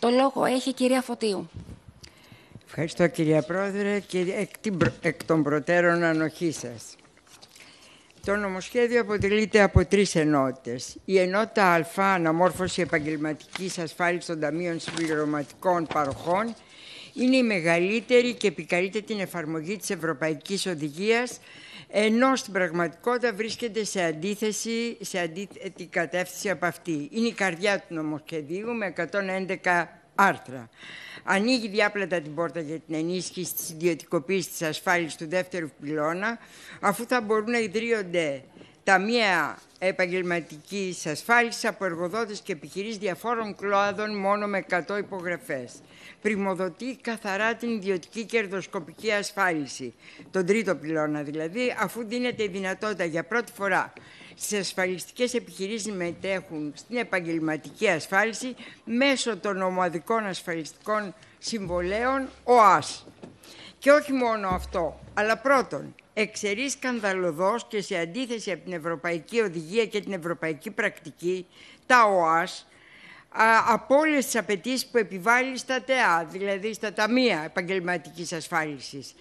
Το λόγο έχει η κυρία Φωτίου. Ευχαριστώ, κυρία Πρόεδρε, και εκ των προτέρων ανοχή σας. Το νομοσχέδιο αποτελείται από τρεις ενότητες. Η ενότητα Α, αναμόρφωση επαγγελματικής ασφάλισης των ταμείων συμπληρωματικών παροχών, είναι η μεγαλύτερη και επικαλείται την εφαρμογή της Ευρωπαϊκής Οδηγίας, ενώ στην πραγματικότητα βρίσκεται σε αντίθετη κατεύθυνση από αυτή. Είναι η καρδιά του νομοσχεδίου με 111 άρθρα. Ανοίγει διάπλατα την πόρτα για την ενίσχυση της ιδιωτικοποίησης της ασφάλισης του δεύτερου πυλώνα, αφού θα μπορούν να ιδρύονται ταμεία επαγγελματικής ασφάλισης από εργοδότες και επιχειρήσεις διαφόρων κλάδων μόνο με 100 υπογραφές. Πριμοδοτεί καθαρά την ιδιωτική κερδοσκοπική ασφάλιση, τον τρίτο πυλώνα δηλαδή, αφού δίνεται η δυνατότητα για πρώτη φορά στις ασφαλιστικές επιχειρήσεις να μετέχουν στην επαγγελματική ασφάλιση μέσω των ομαδικών ασφαλιστικών συμβολέων ΟΑΣ. Και όχι μόνο αυτό, αλλά πρώτον, εξαιρεί σκανδαλωδώς και σε αντίθεση από την Ευρωπαϊκή Οδηγία και την Ευρωπαϊκή Πρακτική, τα ΟΑΣ, από όλες τις απαιτήσεις που επιβάλλει στα ΤΕΑ, δηλαδή στα Ταμεία Επαγγελματικής Ασφάλισης,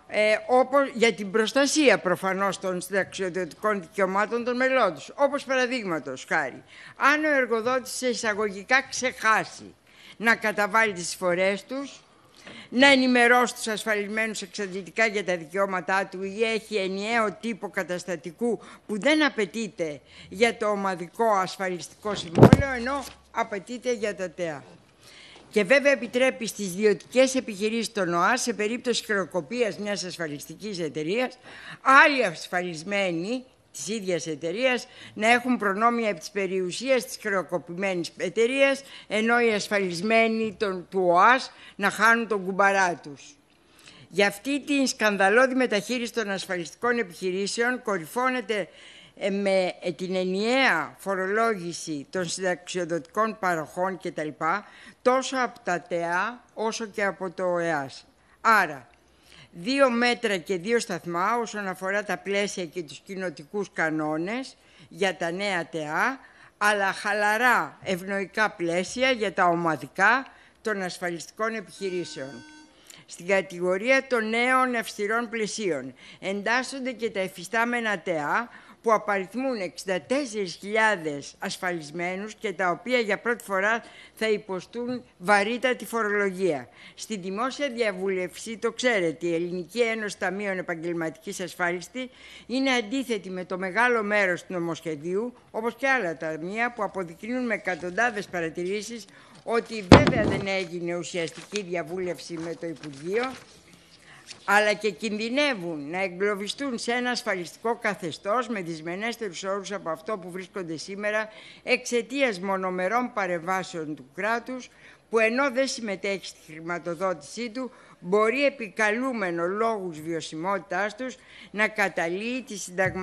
για την προστασία προφανώς των συνταξιοδοτικών δικαιωμάτων των μελών τους. Όπως παραδείγματος χάρη, αν ο εργοδότης σε εισαγωγικά ξεχάσει να καταβάλει τις εισφορές τους, να ενημερώσει τους ασφαλισμένους εξαντλητικά για τα δικαιώματά του ή έχει ενιαίο τύπο καταστατικού που δεν απαιτείται για το ομαδικό ασφαλιστικό συμβόλαιο, ενώ απαιτείται για τα ΤΕΑ. Και βέβαια επιτρέπει στις ιδιωτικές επιχειρήσεις των ΟΑΣ, σε περίπτωση χρεοκοπίας μιας ασφαλιστικής εταιρείας, άλλοι ασφαλισμένοι της ίδιας εταιρείας να έχουν προνόμια επί της περιουσίας της χρεοκοπημένης εταιρείας, ενώ οι ασφαλισμένοι του ΟΑΣ να χάνουν τον κουμπαρά τους. Για αυτή την σκανδαλώδη μεταχείριση των ασφαλιστικών επιχειρήσεων κορυφώνεται με την ενιαία φορολόγηση των συνταξιοδοτικών παροχών κτλ. Τόσο από τα ΤΕΑ όσο και από το ΕΑΣ. Άρα, 2 μέτρα και 2 σταθμά όσον αφορά τα πλαίσια και τους κοινοτικούς κανόνες για τα νέα ΤΕΑ, αλλά χαλαρά ευνοϊκά πλαίσια για τα ομαδικά των ασφαλιστικών επιχειρήσεων. Στην κατηγορία των νέων αυστηρών πλαισίων εντάσσονται και τα εφιστάμενα ΤΕΑ, που απαριθμούν 64.000 ασφαλισμένους και τα οποία για πρώτη φορά θα υποστούν βαρύτατη φορολογία. Στη δημόσια διαβούλευση, το ξέρετε, η Ελληνική Ένωση Ταμείων Επαγγελματικής Ασφάλισης είναι αντίθετη με το μεγάλο μέρος του νομοσχεδίου, όπως και άλλα ταμεία που αποδεικνύουν με εκατοντάδες παρατηρήσεις ότι βέβαια δεν έγινε ουσιαστική διαβούλευση με το Υπουργείο, αλλά και κινδυνεύουν να εγκλωβιστούν σε ένα ασφαλιστικό καθεστώς με δυσμενέστερους όρους από αυτό που βρίσκονται σήμερα εξαιτίας μονομερών παρεμβάσεων του κράτους, που ενώ δεν συμμετέχει στη χρηματοδότησή του, μπορεί επικαλούμενο λόγους βιωσιμότητάς τους να καταλύει τη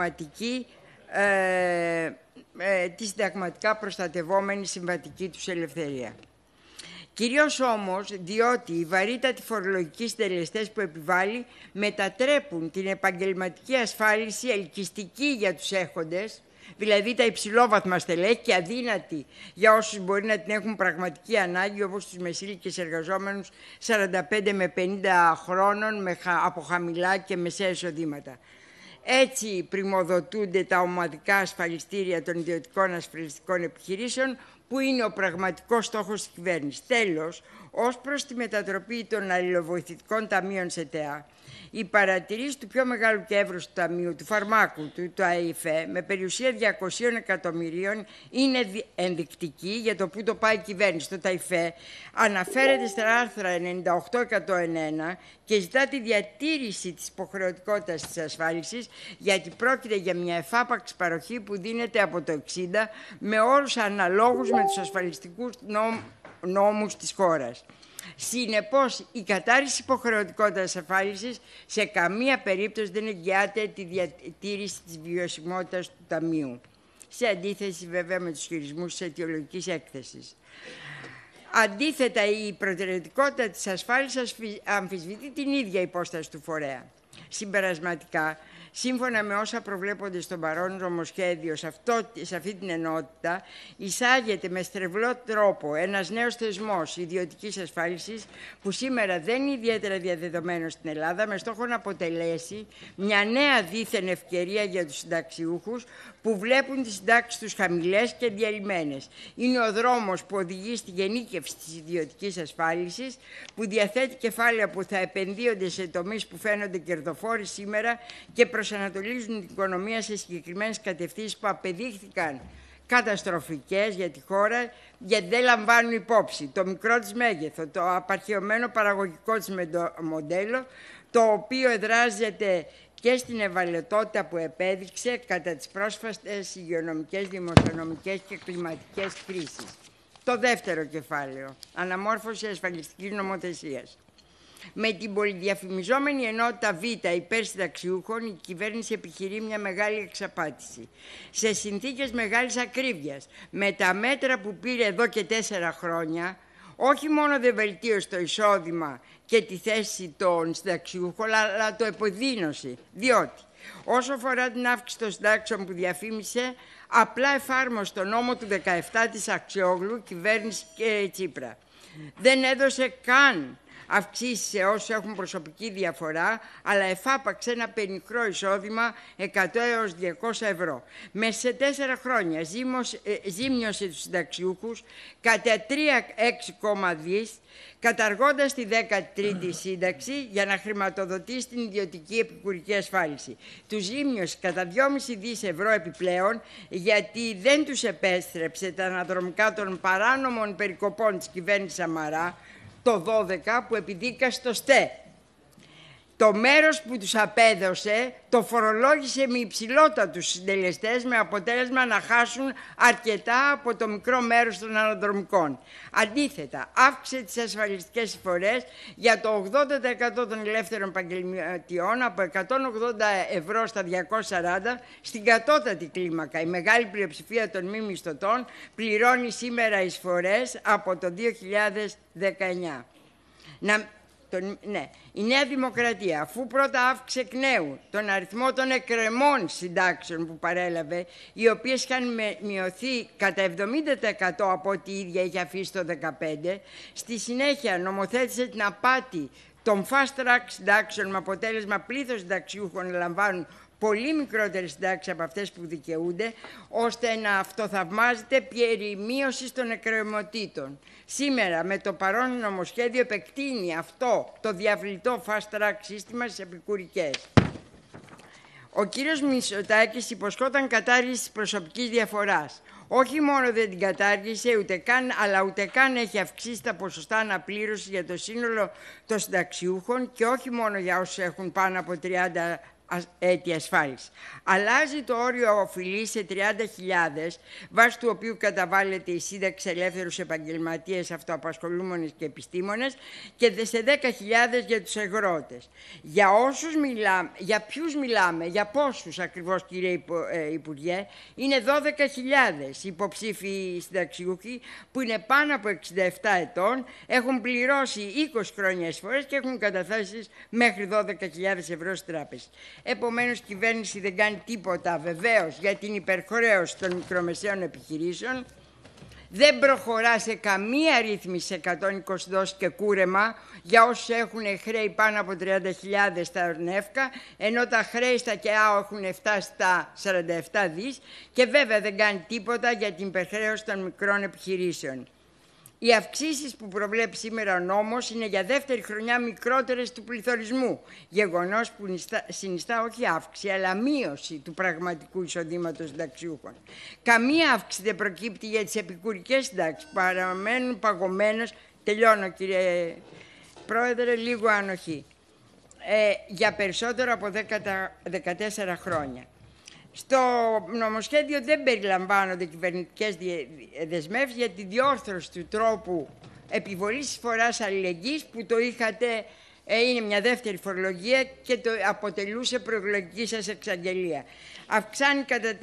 συνταγματικά προστατευόμενη συμβατική τους ελευθερία. Κυρίως όμως διότι οι βαρύτατοι φορολογικοί συντελεστές που επιβάλλει μετατρέπουν την επαγγελματική ασφάλιση ελκυστική για τους έχοντες, δηλαδή τα υψηλόβαθμα στελέχη, και αδύνατη για όσους μπορεί να την έχουν πραγματική ανάγκη, όπως τους μεσήλικες εργαζόμενους 45 με 50 χρόνων από χαμηλά και μεσαία εισοδήματα. Έτσι πριμοδοτούνται τα ομαδικά ασφαλιστήρια των ιδιωτικών ασφαλιστικών επιχειρήσεων, που είναι ο πραγματικός στόχος της κυβέρνησης. Τέλος, ως προς τη μετατροπή των αλληλοβοηθητικών ταμείων σε ΤΕΑ, η παρατηρήση του πιο μεγάλου και εύρους του ταμείου, του φαρμάκου του ΑΕΦΕ, με περιουσία 200 εκατομμυρίων, είναι ενδεικτική για το πού το πάει η κυβέρνηση. Το ΤΑΙΦΕ αναφέρεται στα άρθρα 98-101 και ζητά τη διατήρηση της υποχρεωτικότητας της ασφάλισης, γιατί πρόκειται για μια εφάπαξ παροχή που δίνεται από το 60 με όρους αναλόγους με τους ασφαλιστικούς νόμους της χώρας. Συνεπώς, η κατάργηση υποχρεωτικότητας ασφάλισης σε καμία περίπτωση δεν εγγυάται τη διατήρηση της βιωσιμότητας του Ταμείου, σε αντίθεση βέβαια με τους χειρισμούς της αιτιολογικής έκθεσης. Αντίθετα, η προτεραιοτικότητα της ασφάλισης αμφισβητεί την ίδια υπόσταση του φορέα. Συμπερασματικά, σύμφωνα με όσα προβλέπονται στον παρόν νομοσχέδιο, σε αυτή την ενότητα, εισάγεται με στρεβλό τρόπο ένας νέος θεσμός ιδιωτικής ασφάλισης που σήμερα δεν είναι ιδιαίτερα διαδεδομένος στην Ελλάδα, με στόχο να αποτελέσει μια νέα δίθεν ευκαιρία για τους συνταξιούχους που βλέπουν τις συντάξεις τους χαμηλές και διαλυμένες. Είναι ο δρόμος που οδηγεί στη γενίκευση της ιδιωτικής ασφάλισης, που διαθέτει κεφάλαια που θα επενδύονται σε τομείς που φαίνονται κερδοφόροι σήμερα και προσανατολίζουν την οικονομία σε συγκεκριμένες κατευθύνσεις που απεδείχθηκαν καταστροφικές για τη χώρα, γιατί δεν λαμβάνουν υπόψη το μικρό της μέγεθο, το απαρχαιωμένο παραγωγικό της μοντέλο, το οποίο εδράζεται και στην ευαλωτότητα που επέδειξε κατά τις πρόσφατες υγειονομικές, δημοσιονομικές και κλιματικές κρίσεις. Το δεύτερο κεφάλαιο, αναμόρφωση ασφαλιστικής νομοθεσίας. Με την πολυδιαφημιζόμενη ενότητα Β υπέρ συνταξιούχων, η κυβέρνηση επιχειρεί μια μεγάλη εξαπάτηση. Σε συνθήκες μεγάλης ακρίβειας, με τα μέτρα που πήρε εδώ και 4 χρόνια, όχι μόνο δεν βελτίωσε το εισόδημα και τη θέση των συνταξιούχων, αλλά το επιδείνωσε. Διότι, όσο αφορά την αύξηση των συντάξεων που διαφήμισε, απλά εφάρμοσε τον νόμο του 17 της Αξιόγλου, κυβέρνηση και Τσίπρα. Δεν έδωσε καν αυξήσεις σε όσους έχουν προσωπική διαφορά, αλλά εφάπαξε ένα πενιχρό εισόδημα 100 έως 200 ευρώ. Μέσα σε 4 χρόνια ζήμιωσε τους συνταξιούχους κατά 3,6 δις, καταργώντας τη 13η σύνταξη για να χρηματοδοτήσει την ιδιωτική επικουρική ασφάλιση. Τους ζήμιωσε κατά 2,5 δις ευρώ επιπλέον, γιατί δεν τους επέστρεψε τα αναδρομικά των παράνομων περικοπών της κυβέρνησης Σαμαρά, το 12 που επιδίκασε το ΣΤΕ. Το μέρος που τους απέδωσε το φορολόγησε με υψηλότατους συντελεστές, με αποτέλεσμα να χάσουν αρκετά από το μικρό μέρος των αναδρομικών. Αντίθετα, αύξησε τις ασφαλιστικές εισφορές για το 80% των ελεύθερων επαγγελματιών, από 180 ευρώ στα 240 στην κατώτατη κλίμακα. Η μεγάλη πλειοψηφία των μη μισθωτών πληρώνει σήμερα εισφορές από το 2019. Η Νέα Δημοκρατία, αφού πρώτα αύξησε εκ νέου τον αριθμό των εκκρεμών συντάξεων που παρέλαβε, οι οποίες είχαν μειωθεί κατά 70% από ό,τι η ίδια είχε αφήσει το 2015, στη συνέχεια νομοθέτησε την απάτη των fast track συντάξεων, με αποτέλεσμα πλήθος συνταξιούχων να λαμβάνουν πολύ μικρότερες συντάξεις από αυτές που δικαιούνται, ώστε να αυτοθαυμάζεται περί μείωσης των εκκρεμωτήτων. Σήμερα, με το παρόν νομοσχέδιο, επεκτείνει αυτό το διαβλητό fast track σύστημα στις επικουρικές. Ο κύριος Μητσοτάκης υποσχόταν κατάργηση της προσωπικής διαφοράς. Όχι μόνο δεν την κατάργησε, αλλά ούτε καν έχει αυξήσει τα ποσοστά αναπλήρωσης για το σύνολο των συνταξιούχων, και όχι μόνο για όσους έχουν πάνω από 30 έτη ασφάλιση. Αλλάζει το όριο οφειλής σε 30.000, βάσει του οποίου καταβάλλεται η σύνταξη ελεύθερους επαγγελματίες, αυτοαπασχολούμενες και επιστήμονες, και σε 10.000 για τους αγρότες. Για ποιους μιλάμε, για πόσους ακριβώς, κύριε Υπουργέ? Είναι 12.000 υποψήφοι συνταξιούχοι που είναι πάνω από 67 ετών, έχουν πληρώσει 20 χρόνια εισφορές και έχουν καταθέσεις μέχρι 12.000 ευρώ στις τράπεζες. Επομένως, η κυβέρνηση δεν κάνει τίποτα, βεβαίως, για την υπερχρέωση των μικρομεσαίων επιχειρήσεων. Δεν προχωρά σε καμία ρύθμιση σε 120 δόσεις και κούρεμα για όσους έχουν χρέη πάνω από 30.000 στα ΕΦΚΑ, ενώ τα χρέη στα ΚΕΑ έχουν φτάσει στα 47 δις, και βέβαια δεν κάνει τίποτα για την υπερχρέωση των μικρών επιχειρήσεων. Οι αυξήσεις που προβλέπει σήμερα ο νόμος είναι για δεύτερη χρονιά μικρότερες του πληθωρισμού, γεγονός που συνιστά όχι αύξηση, αλλά μείωση του πραγματικού εισοδήματος συνταξιούχων. Καμία αύξηση δεν προκύπτει για τις επικουρικές συντάξεις, που παραμένουν παγωμένες. Τελειώνω, κύριε Πρόεδρε, λίγο ανοχή. Για περισσότερο από 14 χρόνια. Στο νομοσχέδιο δεν περιλαμβάνονται κυβερνητικές δεσμεύσεις για τη διόρθωση του τρόπου επιβολής εισφοράς αλληλεγγύης, που το είχατε, είναι μια δεύτερη φορολογία και το αποτελούσε προεκλογική σας εξαγγελία. Αυξάνει κατά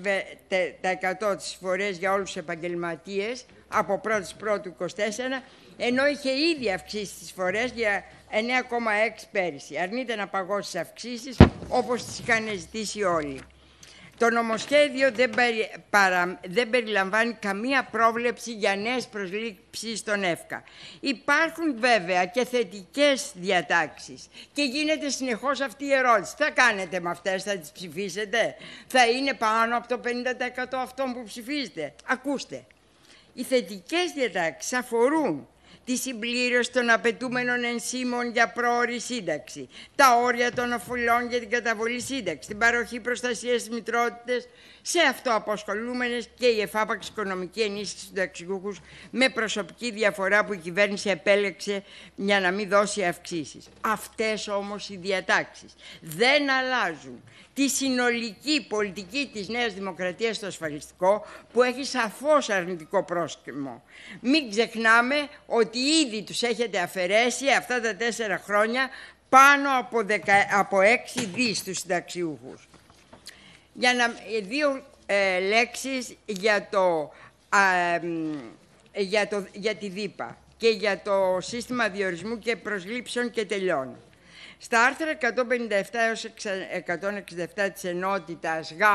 4% τις εισφορές για όλους τους επαγγελματίες από 1η Πρώτου 24, ενώ είχε ήδη αυξήσει τις φορές για 9,6 πέρυσι. Αρνείται να παγώσει τις αυξήσεις όπως τις είχαν ζητήσει όλοι. Το νομοσχέδιο δεν περιλαμβάνει καμία πρόβλεψη για νέες προσλήψεις στον ΕΦΚΑ. Υπάρχουν βέβαια και θετικές διατάξεις και γίνεται συνεχώς αυτή η ερώτηση. Τι θα κάνετε με αυτές, θα τις ψηφίσετε, θα είναι πάνω από το 50% αυτών που ψηφίζετε? Ακούστε, οι θετικές διατάξεις αφορούν τη συμπλήρωση των απαιτούμενων ενσύμων για πρόωρη σύνταξη, τα όρια των οφειλών για την καταβολή σύνταξη, την παροχή προστασίας της μητρότητας σε αυτοαπασχολούμενες και η εφάπαξ οικονομική ενίσχυση στους συνταξιούχους με προσωπική διαφορά που η κυβέρνηση επέλεξε για να μην δώσει αυξήσεις. Αυτές όμως οι διατάξεις δεν αλλάζουν τη συνολική πολιτική της Νέας Δημοκρατίας στο ασφαλιστικό, που έχει σαφώς αρνητικό πρόσημο. Μην ξεχνάμε ότι ήδη τους έχετε αφαιρέσει αυτά τα 4 χρόνια πάνω από 6 δις στους συνταξιούχους. Δύο λέξεις για τη ΔΥΠΑ και για το σύστημα διορισμού και προσλήψεων και τελειώνω. Στα άρθρα 157 έως 167 της ενότητας Γ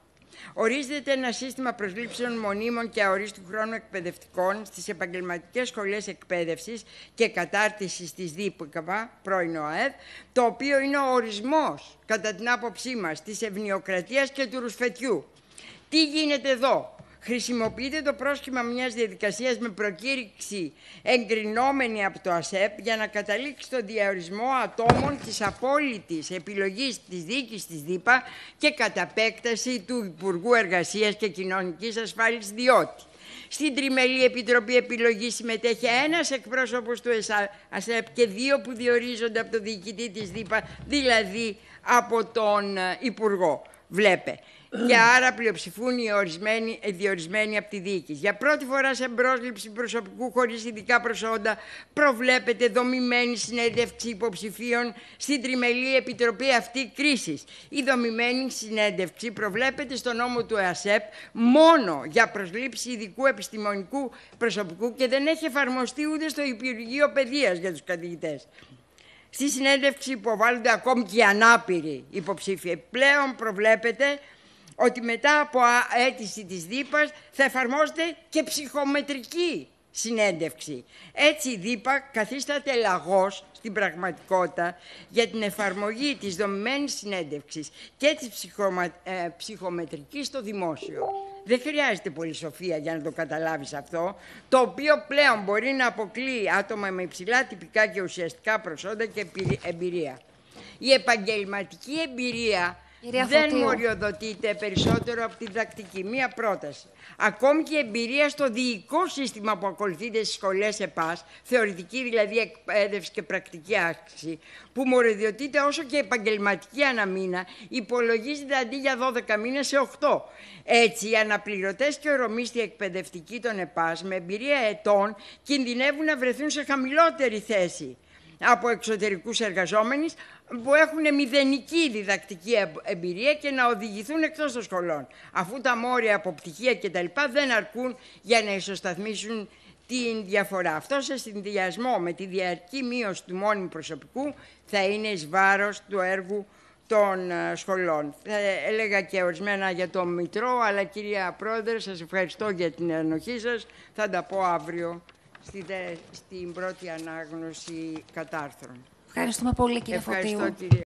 ορίζεται ένα σύστημα προσλήψεων μονίμων και αορίστου χρόνου εκπαιδευτικών στις επαγγελματικές σχολές εκπαίδευσης και κατάρτισης της ΔΥΠΑ, πρώην ΟΑΕΔ, το οποίο είναι ο ορισμός, κατά την άποψή μας, της ευνοιοκρατίας και του ρουσφετιού. Τι γίνεται εδώ? Χρησιμοποιείται το πρόσχημα μιας διαδικασίας με προκήρυξη εγκρινόμενη από το ΑΣΕΠ για να καταλήξει στο διαορισμό ατόμων της απόλυτης επιλογής της διοίκησης της ΔΥΠΑ και κατ' επέκταση του Υπουργού Εργασίας και Κοινωνικής Ασφάλισης, διότι στην Τριμελή Επιτροπή Επιλογής συμμετέχει ένας εκπρόσωπος του ΑΣΕΠ και 2 που διορίζονται από τον διοικητή της ΔΥΠΑ, δηλαδή από τον Υπουργό. Βλέπε. Και άρα πλειοψηφούν οι διορισμένοι από τη διοίκηση. Για πρώτη φορά σε πρόσληψη προσωπικού χωρίς ειδικά προσόντα προβλέπεται δομημένη συνέντευξη υποψηφίων στην Τριμελή Επιτροπή αυτή κρίσης. Η δομημένη συνέντευξη προβλέπεται στο νόμο του ΕΑΣΕΠ μόνο για προσλήψη ειδικού επιστημονικού προσωπικού και δεν έχει εφαρμοστεί ούτε στο Υπουργείο Παιδείας για τους καθηγητές. Στη συνέντευξη υποβάλλονται ακόμη και οι ανάπηροι υποψήφοι. Πλέον προβλέπεται ότι μετά από αίτηση της ΔΥΠΑ θα εφαρμόζεται και ψυχομετρική συνέντευξη. Έτσι η ΔΥΠΑ καθίσταται λαγός στην πραγματικότητα για την εφαρμογή της δομημένης συνέντευξης και της ψυχομετρικής στο δημόσιο. Δεν χρειάζεται πολύ σοφία για να το καταλάβεις αυτό, το οποίο πλέον μπορεί να αποκλείει άτομα με υψηλά τυπικά και ουσιαστικά προσόντα και εμπειρία. Η επαγγελματική εμπειρία δεν μοριοδοτείται περισσότερο από τη διδακτική. Μία πρόταση. Ακόμη και η εμπειρία στο διοικό σύστημα που ακολουθείται στις σχολές ΕΠΑΣ, θεωρητική δηλαδή εκπαίδευση και πρακτική άσκηση, που μοριοδοτείται όσο και επαγγελματική αναμήνα, υπολογίζεται αντί για 12 μήνες σε 8. Έτσι, οι αναπληρωτές και ορομίστοι εκπαιδευτικοί των ΕΠΑΣ με εμπειρία ετών κινδυνεύουν να βρεθούν σε χαμηλότερη θέση από εξωτερικούς εργαζόμενους που έχουν μηδενική διδακτική εμπειρία και να οδηγηθούν εκτός των σχολών, αφού τα μόρια από πτυχία κτλ. Δεν αρκούν για να ισοσταθμίσουν την διαφορά. Αυτό σε συνδυασμό με τη διαρκή μείωση του μόνιμου προσωπικού θα είναι εις βάρος του έργου των σχολών. Έλεγα και ορισμένα για το Μητρό, αλλά κυρία Πρόεδρε, σας ευχαριστώ για την ενοχή σας. Θα τα πω αύριο στην πρώτη ανάγνωση κατάρθρων. Ευχαριστούμε πολύ, κύριε Φωτίου. Ευχαριστώ, κύριε.